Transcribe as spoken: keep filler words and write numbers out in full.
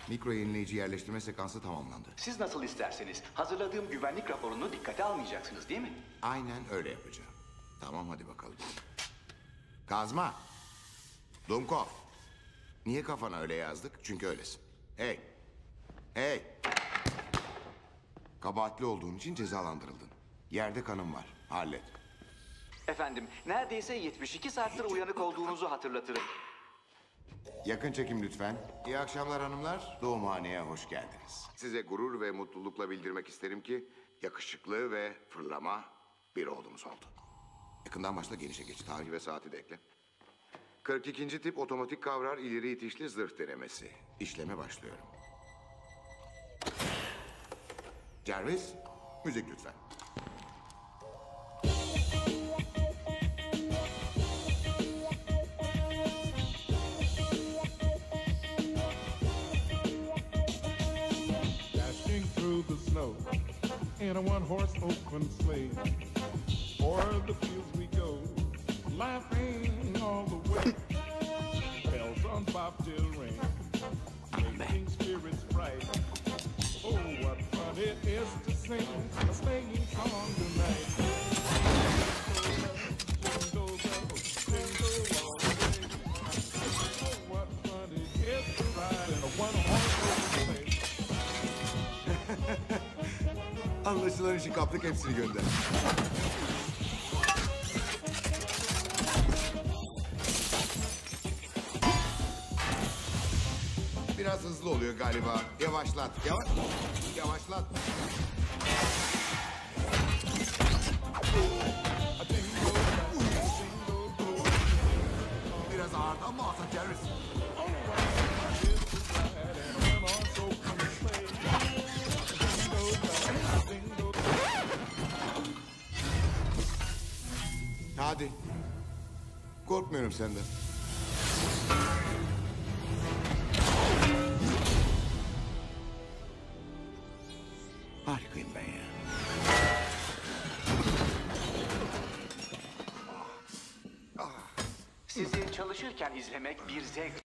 Mikro yenileyici yerleştirme sekansı tamamlandı. Siz nasıl isterseniz. Hazırladığım güvenlik raporunu dikkate almayacaksınız değil mi? Aynen öyle yapacağım. Tamam, hadi bakalım. Kazma. Dumkov. Niye kafana öyle yazdık? Çünkü öylesin. Hey. Hey. Kabahatli olduğun için cezalandırıldın. Yerde kanın var. Hallet. Efendim, neredeyse yetmiş iki saattir uyanık olduğunuzu hatırlatırım. Yakın çekim lütfen. İyi akşamlar hanımlar. Doğumhaneye hoş geldiniz. Size gurur ve mutlulukla bildirmek isterim ki yakışıklı ve fırlama bir oğlumuz oldu. Yakından başla, genişe geç. Tarih ve saati de ekle. kırk ikinci tip otomatik kavrar ileri itişli zırh denemesi. İşleme başlıyorum. Jarvis, müzik lütfen. Dashing through the snow in a one-horse open sleigh. O'er the fields we go, laughing all the way. Bells on bobtail ring, making spirits bright. Oh, what fun it is to sing a sleighing song tonight. Jingle bells, jingle all the way. Oh, what fun it is to ride in a one-horse open sleigh. Anlaşılan işi kaptık, hepsini gönder. Biraz hızlı oluyor galiba. Yavaşlat. Yavaş. Yavaşlat. Biraz ağırdan mı alsak Jarvis? Hadi. Korkmuyorum senden. Harikayım ben ya. Sizi çalışırken izlemek bir zevk.